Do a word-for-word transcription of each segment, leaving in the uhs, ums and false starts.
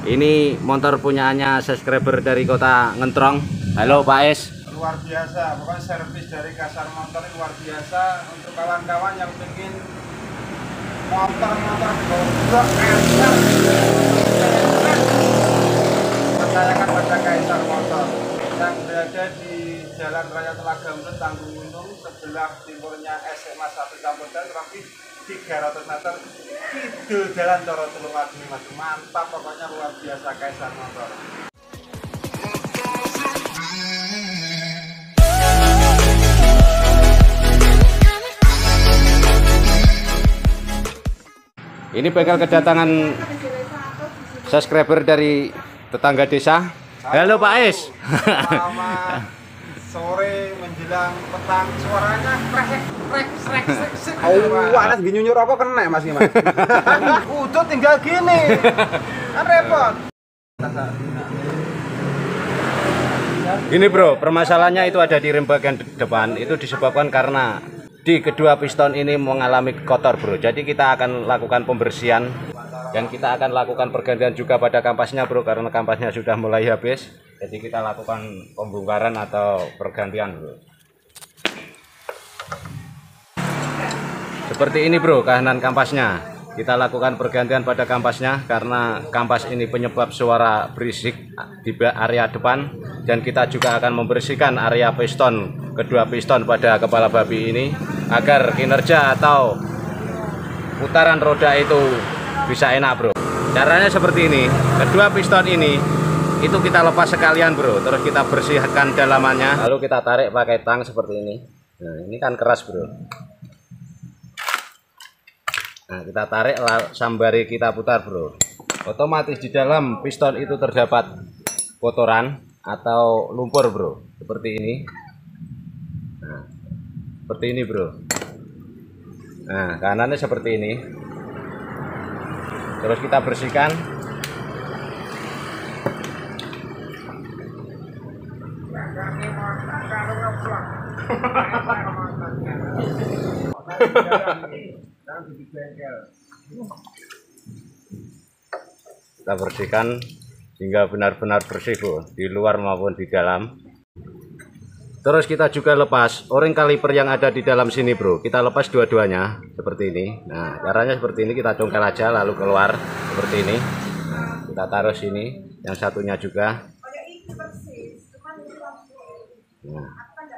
Ini motor punyaannya subscriber dari kota Ngentrong. Halo Pak Es. Luar biasa, pokoknya servis dari Kasar Motor luar biasa. Untuk kawan-kawan yang ingin motor-motor bobrok Kasar, percayakan pada Kasar Motor yang berada di Jalan Raya Telaga Mlet, Tanggung Untung, sebelah timurnya S M A satu Campuran, tapi tiga ratus meter kidul Jalan Toro Tulungagung. Mantap, pokoknya luar biasa Kasar Motor. Ini bakal kedatangan subscriber dari tetangga desa. Halo Pak Es. Selamat sore menjelang petang, suaranya krek krek krek krek. Oh, anak gini nyuruh rokok kena Mas Mas. Udah tinggal gini. Kan repot. Gini bro, permasalahannya itu ada di rem bagian depan. Itu disebabkan karena di kedua piston ini mengalami kotor bro. Jadi kita akan lakukan pembersihan dan kita akan lakukan pergantian juga pada kampasnya bro, karena kampasnya sudah mulai habis. Jadi kita lakukan pembongkaran atau pergantian bro. Seperti ini bro kahanan kampasnya. Kita lakukan pergantian pada kampasnya karena kampas ini penyebab suara berisik di area depan, dan kita juga akan membersihkan area piston, kedua piston pada kepala babi ini agar kinerja atau putaran roda itu bisa enak bro. Caranya seperti ini, kedua piston ini itu kita lepas sekalian bro, terus kita bersihkan dalamannya, lalu kita tarik pakai tang seperti ini. Nah ini kan keras bro. Nah kita tarik, sambari kita putar bro. Otomatis di dalam piston itu terdapat kotoran atau lumpur bro, seperti ini. Nah, seperti ini bro. Nah kanannya seperti ini. Terus kita bersihkan. Kita bersihkan hingga benar-benar bersih bro, di luar maupun di dalam. Terus kita juga lepas o-ring kaliper yang ada di dalam sini bro. Kita lepas dua-duanya seperti ini. Nah caranya seperti ini, kita congkel aja lalu keluar seperti ini. Nah, kita taruh sini, yang satunya juga. Nah,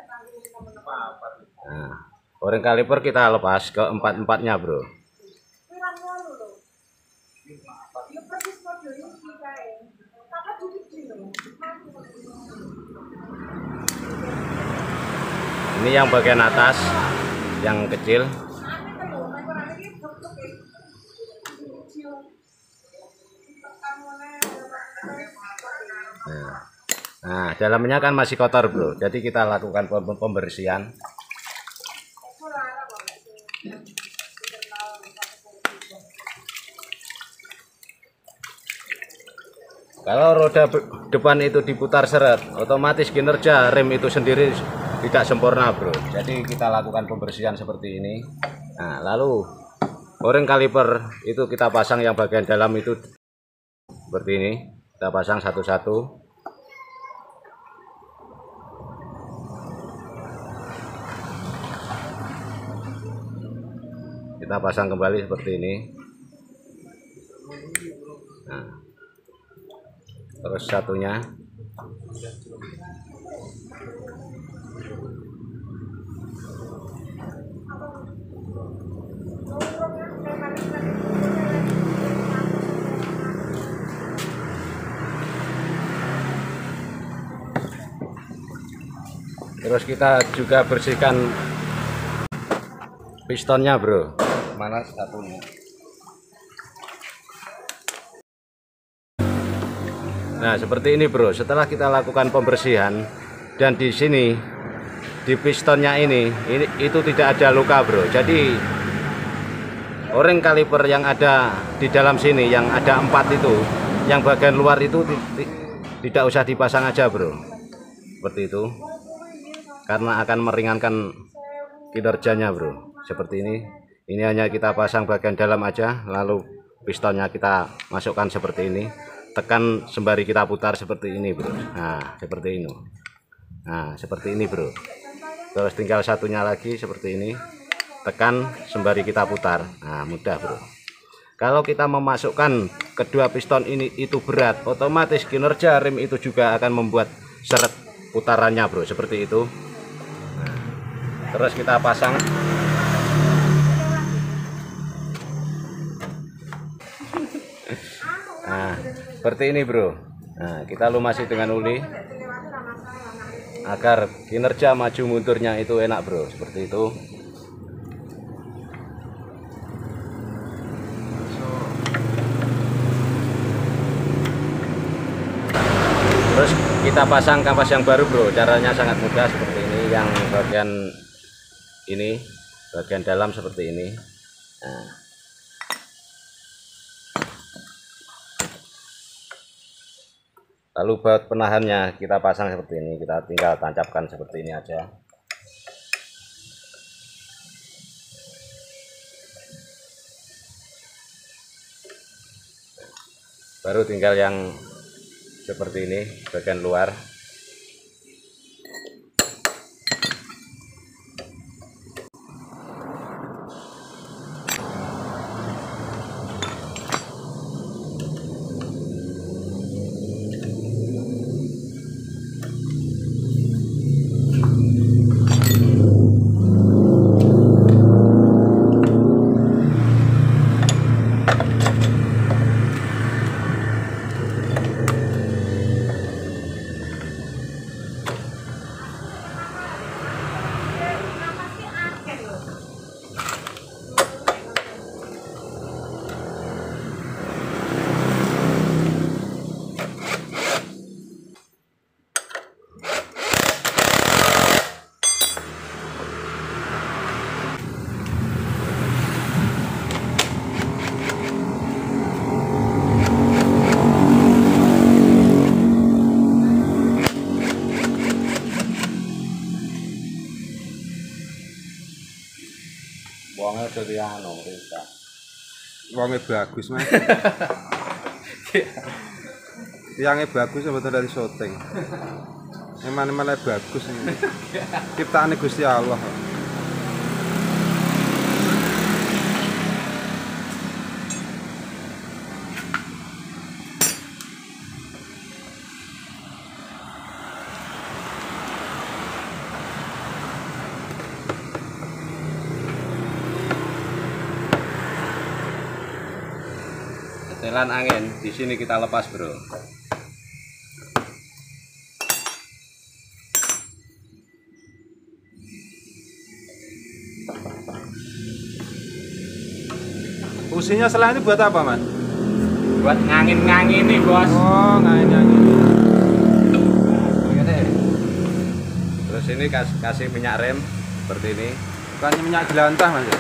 nah o-ring kaliper kita lepas ke empat-empatnya bro. Ini yang bagian atas yang kecil. Nah, nah dalamnya kan masih kotor bro, jadi kita lakukan pembersihan. Kalau roda depan itu diputar seret, otomatis kinerja rem itu sendiri tidak sempurna bro. Jadi kita lakukan pembersihan seperti ini. Nah lalu o-ring kaliper itu kita pasang yang bagian dalam itu seperti ini. Kita pasang satu-satu. Kita pasang kembali seperti ini. Nah, terus satunya. Terus kita juga bersihkan pistonnya bro. Mana satunya? Nah seperti ini bro. Setelah kita lakukan pembersihan dan di sini di pistonnya ini, ini itu tidak ada luka bro. Jadi o-ring kaliper yang ada di dalam sini yang ada empat itu, yang bagian luar itu tidak usah dipasang aja bro. Seperti itu. Karena akan meringankan kinerjanya bro. Seperti ini. Ini hanya kita pasang bagian dalam aja, lalu pistonnya kita masukkan seperti ini. tekan sembari kita putar seperti ini bro. Nah seperti ini. Nah seperti ini bro. Terus tinggal satunya lagi seperti ini, tekan sembari kita putar. Nah mudah bro. Kalau kita memasukkan kedua piston ini itu berat, otomatis kinerja rem itu juga akan membuat seret putarannya bro, seperti itu. Nah, terus kita pasang. Nah seperti ini bro. Nah kita lumasi dengan uli agar kinerja maju mundurnya itu enak bro, seperti itu. Terus kita pasang kampas yang baru bro, caranya sangat mudah seperti ini. Yang bagian ini, bagian dalam seperti ini. Nah. Lalu baut penahannya kita pasang seperti ini, kita tinggal tancapkan seperti ini aja. Baru tinggal yang seperti ini bagian luar. Wonge dadi anu kita. Wonge bagus, Mas. Tiangnya bagus sebetulnya dari syuting. Emang-emang bagus ini. Ciptaane Gusti Allah. Setelan angin di sini kita lepas bro. Fungsinya selain itu buat apa, Mas? Buat ngangin-ngangin nih bos. Oh, ngangin-ngangin. Terus ini kas kasih minyak rem seperti ini. Bukannya minyak jelantah, Mas.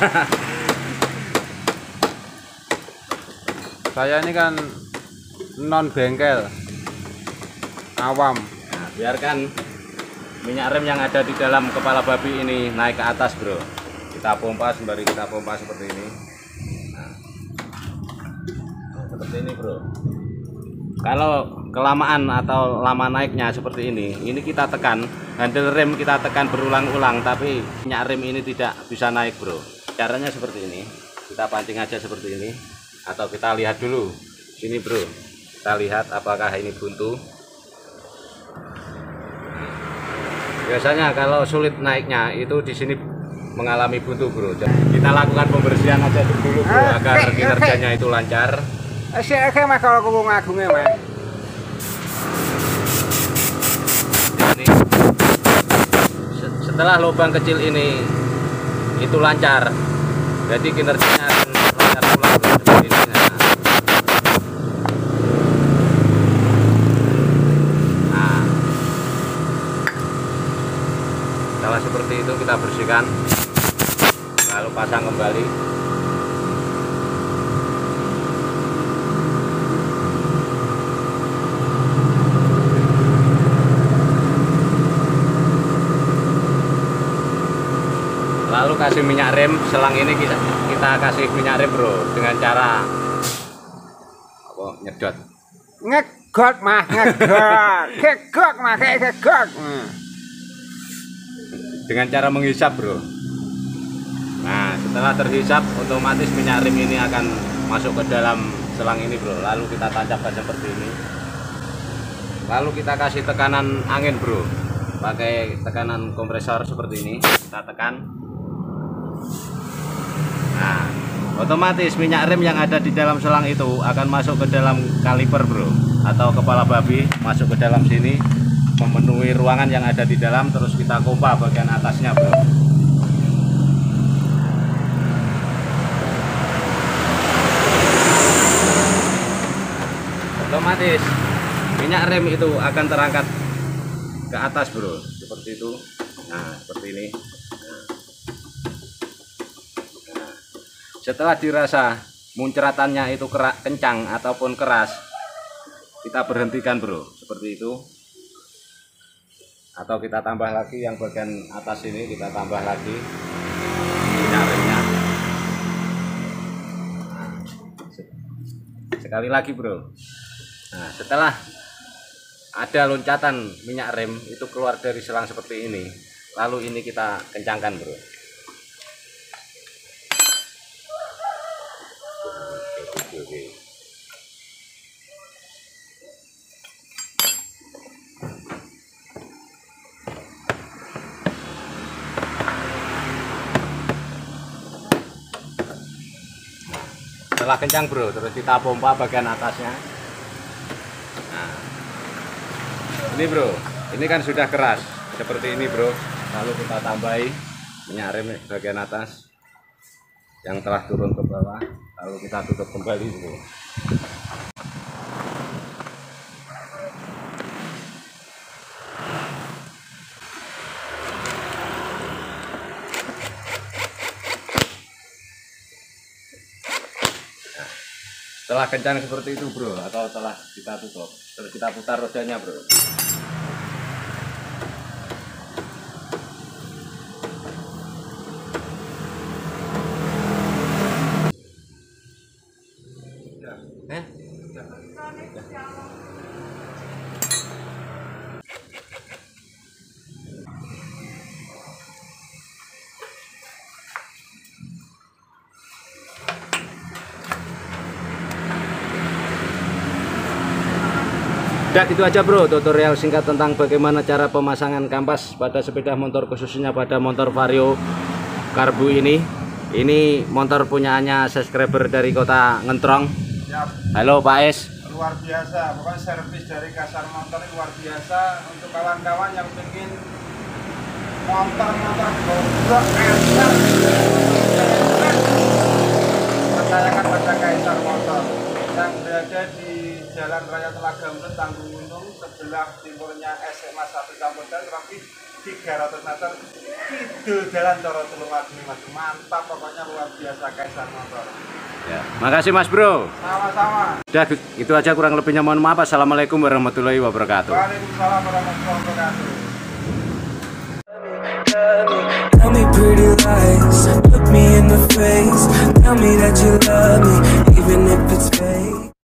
Saya ini kan non bengkel, awam. Nah, biarkan minyak rem yang ada di dalam kepala babi ini naik ke atas bro. Kita pompa sembari kita pompa seperti ini. Nah, seperti ini bro. Kalau kelamaan atau lama naiknya seperti ini, ini kita tekan handle rem, kita tekan berulang-ulang, tapi minyak rem ini tidak bisa naik bro. Caranya seperti ini, kita pancing aja seperti ini. Atau kita lihat dulu sini bro, kita lihat apakah ini buntu. Biasanya kalau sulit naiknya itu di sini mengalami buntu bro. Kita lakukan pembersihan aja dulu bro agar kinerjanya itu lancar. Oke Mas, kalau aku ngagungnya Mas. Ini setelah lubang kecil ini itu lancar, jadi kinerjanya akan lancar pula bro, seperti ini. Nah, setelah seperti itu kita bersihkan, lalu pasang kembali. Lalu kasih minyak rem, selang ini kita, kita kasih minyak rem bro dengan cara apa, nyedot. Ngegot mah ngegot. Kegok mah kayak kegok. Dengan cara menghisap, bro. Nah, setelah terhisap, otomatis minyak rem ini akan masuk ke dalam selang ini, bro. Lalu kita tancapkan seperti ini. Lalu kita kasih tekanan angin, bro. Pakai tekanan kompresor seperti ini. Kita tekan. Nah, otomatis minyak rem yang ada di dalam selang itu akan masuk ke dalam kaliper, bro, atau kepala babi, masuk ke dalam sini, memenuhi ruangan yang ada di dalam. Terus kita pompa bagian atasnya, bro. Otomatis minyak rem itu akan terangkat ke atas, bro, seperti itu. Nah, seperti ini. Nah, setelah dirasa muncratannya itu kerak, kencang ataupun keras, kita berhentikan, bro, seperti itu. Atau kita tambah lagi yang bagian atas ini, kita tambah lagi minyak remnya. Nah, sekali lagi, bro. Nah, setelah ada loncatan minyak rem itu keluar dari selang seperti ini, lalu ini kita kencangkan, bro. Oke, oke. Setelah kencang, bro, terus kita pompa bagian atasnya. Nah, ini, bro, ini kan sudah keras seperti ini, bro. Lalu kita tambahi minyak rem bagian atas yang telah turun ke bawah, lalu kita tutup kembali, bro. Setelah kencang seperti itu, bro, atau setelah kita tutup, terus kita putar rodanya, bro. Eh? Udah gitu aja, bro, tutorial singkat tentang bagaimana cara pemasangan kampas pada sepeda motor, khususnya pada motor Vario Karbu ini. Ini motor punyaannya subscriber dari kota Ngentrong. Siap. Halo Pak Es. Luar biasa, pokoknya servis dari Kasar Motor ini luar biasa. Untuk kawan-kawan yang ingin motor-motor goblok eser, percayakan pada Kaisar Motor yang berada di Jalan Raya Telaga Meret, Tanggung Untung, sebelah timurnya S M A satu Cambodan, tapi tiga ratus meter kidul Jalan Coro Tulungagung. Mantap, pokoknya luar biasa Kaisar Motor. Ya, makasih Mas, bro. Sama-sama. Udah itu aja, kurang lebihnya mohon maaf. Assalamualaikum warahmatullahi wabarakatuh. Waalaikumsalam warahmatullahi wabarakatuh. Tell me pretty lies, look me in the face, tell me that you love me, even if it's fake.